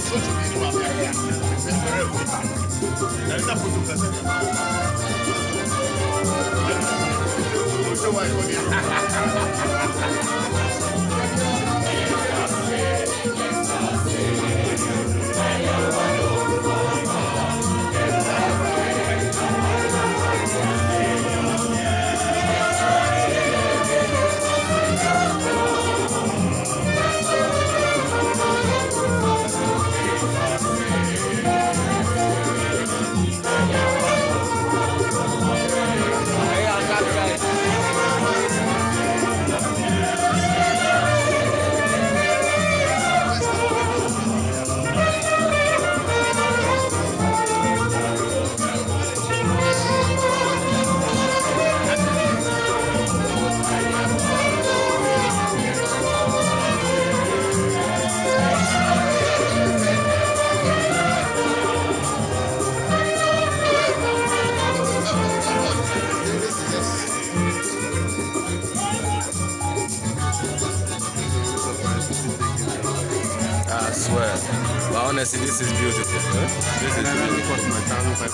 I swear. But honestly, this is beautiful. Huh? This is really cost my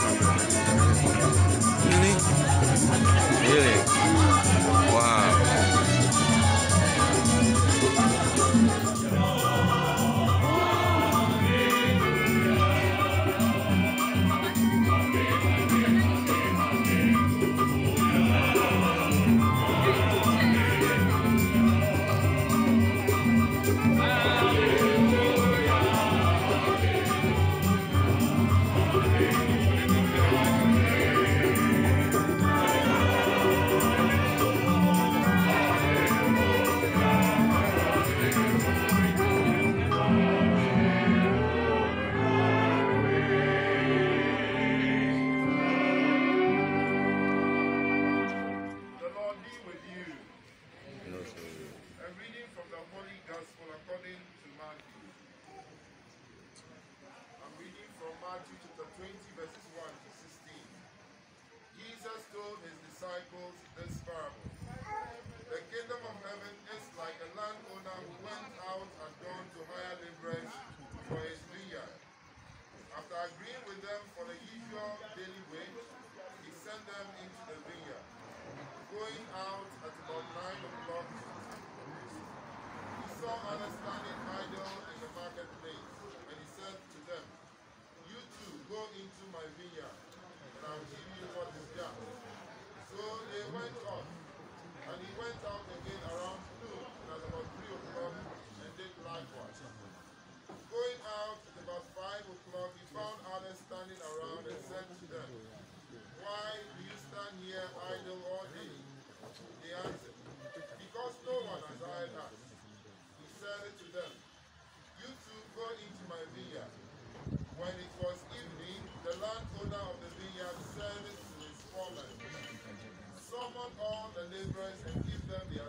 1,500. Really? Really? Wow. Matthew chapter 20, verses 1 to 16. Jesus told his disciples this parable. The kingdom of heaven is like a landowner who went out at dawn to hire laborers for his vineyard. After agreeing with them for the usual daily wage, he sent them into the vineyard. Going out at about 9 o'clock, he saw others standing idle in the marketplace, and he said to them, "You two go into my vineyard, and I'll give you what is yours." So they went off, and he went out again around noon, and at about 3 o'clock, and did likewise. Going out at about 5 o'clock, he found others standing around and said to them, "Why do you stand here idle all day?" They answered, "Because no one has hired us." He said to them, "You two go into my vineyard." When it was evening, the landowner of the vineyard said to his foreman, "Summon all the laborers and give them their